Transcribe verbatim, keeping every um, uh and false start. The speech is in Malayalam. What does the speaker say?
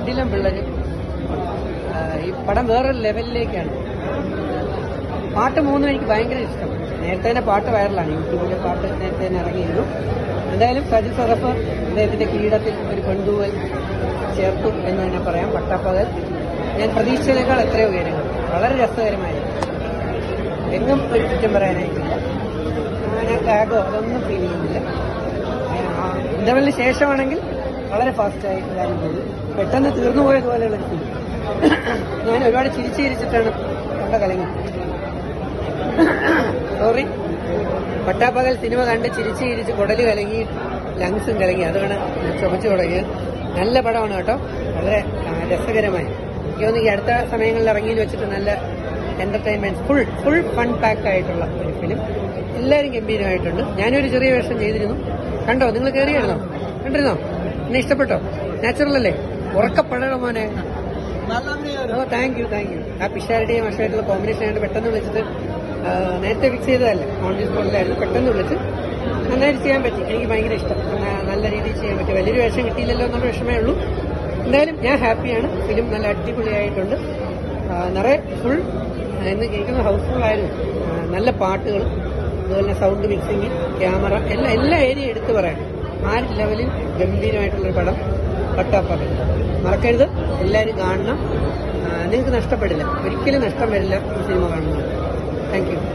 കിടിലം പിള്ളേര്. ഈ പടം വേറൊരു ലെവലിലേക്കാണ്. പാട്ട് മൂന്നും എനിക്ക് ഭയങ്കര ഇഷ്ടം. നേരത്തെ തന്നെ പാട്ട് വൈറലാണ്, യൂട്യൂബിലെ പാട്ട് നേരത്തെ തന്നെ ഇറങ്ങിയിരുന്നു. എന്തായാലും സജി സദഫ് അദ്ദേഹത്തിന്റെ കീഴത്തിൽ ഒരു പെൺതൂവൽ ചേർത്തു എന്ന് തന്നെ പറയാം. പട്ടാപ്പകൽ ഞാൻ പ്രതീക്ഷിച്ചതിനേക്കാൾ എത്രയോ ഉയരങ്ങൾ. വളരെ രസകരമായി, എങ്ങും ഒരു കുറ്റം പറയാനായിട്ടില്ല. ഞാൻ ടാഗോ അതൊന്നും ഫീൽ ചെയ്യുന്നില്ല. ഇന്റർവെല്ലിന് ശേഷമാണെങ്കിൽ വളരെ ഫാസ്റ്റായി കാര്യം ചെയ്തു. പെട്ടെന്ന് തീർന്നു പോയതുപോലെയുള്ള ഫീൽ. ഞാൻ ഒരുപാട് ചിരിച്ചു ചിരിച്ചിട്ടാണ് കണ്ട കലങ്ങി. സോറി. പട്ടാപ്പകൽ സിനിമ കണ്ട് ചിരിച്ച് ചിരിച്ച് കുടല് കലങ്ങി, ലങ്സും കലങ്ങി. അതാണ് ചുമച്ചു തുടങ്ങിയത്. നല്ല പടമാണ് കേട്ടോ, വളരെ രസകരമായി. എനിക്ക് തോന്നുന്നു ഈ അടുത്ത സമയങ്ങളിൽ ഇറങ്ങിയിൽ വെച്ചിട്ട് നല്ല entertainment, full full fun pack ആയിട്ടുള്ള ഒരു ഫിലിം. എല്ലാവരും ഗംഭീരമായിട്ടുണ്ട്. ഞാനൊരു ചെറിയ വേഷം ചെയ്തിരുന്നു. കണ്ടോ? നിങ്ങൾ കയറിയായിരുന്നോ? കണ്ടിരുന്നോ? എന്നെ ഇഷ്ടപ്പെട്ടോ? നാച്ചുറൽ അല്ലേ? ഉറക്കപ്പെടണോ മോനെ? ഓ താങ്ക് യു താങ്ക് യു. ആ പിഷാരുടെയും അക്ഷയമായിട്ടുള്ള കോമ്പിനേഷൻ ആയിട്ട് പെട്ടെന്ന് വിളിച്ചിട്ട്, നേരത്തെ ഫിക്സ് ചെയ്തതല്ലേ, ഓൺ ദി സ്പോട്ടിലായിരുന്നു. പെട്ടെന്ന് വിളിച്ച് നന്നായിട്ട് ചെയ്യാൻ പറ്റി. എനിക്ക് ഭയങ്കര ഇഷ്ടം. നല്ല രീതിയിൽ ചെയ്യാൻ പറ്റി. വലിയൊരു വേഷം കിട്ടിയില്ലല്ലോ എന്നുള്ള വിഷമേ ഉള്ളൂ. എന്തായാലും ഞാൻ ഹാപ്പിയാണ്. ഫിലിം നല്ല അടിപൊളിയായിട്ടുണ്ട്. നിറയെ ഫുൾ എന്ന് കേൾക്കുന്ന ഹൗസ്ഫുൾ ആയിരുന്നു. നല്ല പാട്ടുകൾ, അതുപോലെ തന്നെ സൗണ്ട് മിക്സിങ്, ക്യാമറ, എല്ലാ എല്ലാ ഏരിയ എടുത്തു പറയാം. ആ ലെവലിൽ ഗംഭീരമായിട്ടുള്ളൊരു പടം പട്ടാപ്പകൽ. മറക്കരുത്, എല്ലാവരും കാണണം. നിങ്ങൾക്ക് നഷ്ടപ്പെടില്ല, ഒരിക്കലും നഷ്ടം വരില്ല ഈ സിനിമ കാണുന്നത്. Thank U.